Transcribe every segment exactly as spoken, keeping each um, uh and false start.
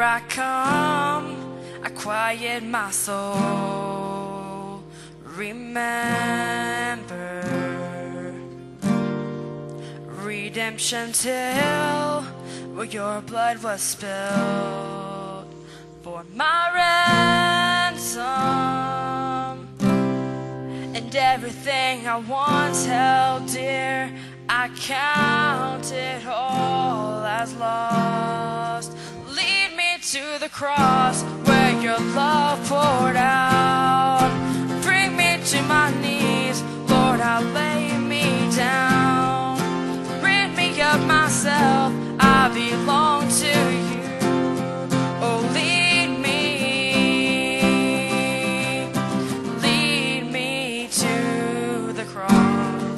I come, I quiet my soul. Remember, redemption till where your blood was spilled for my ransom, and everything I once held dear, I count it all as lost. Lead me to the cross where your love poured out. Bring me to my knees, Lord, I lay me down. Rid me of myself, I belong to you. Oh, lead me, lead me to the cross.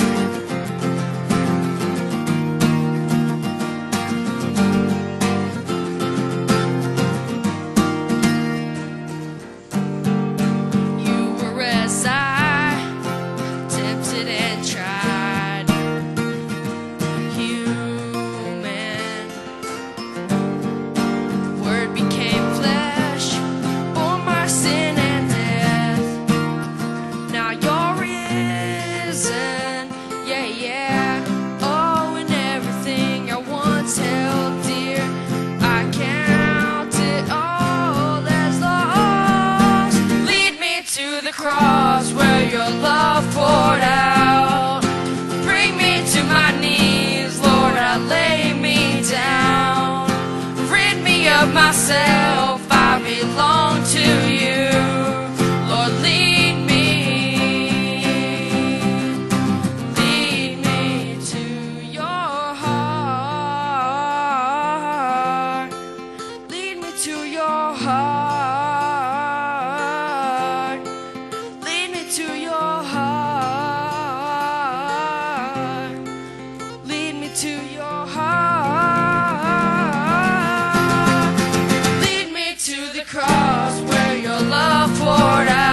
Cross where your love poured out. Bring me to my knees, Lord, I lay me down. Rid me of myself, I belong to you. Lord, lead me, lead me to your heart. Lead me to your heart. To your heart, lead me to your heart, lead me to the cross where your love poured out.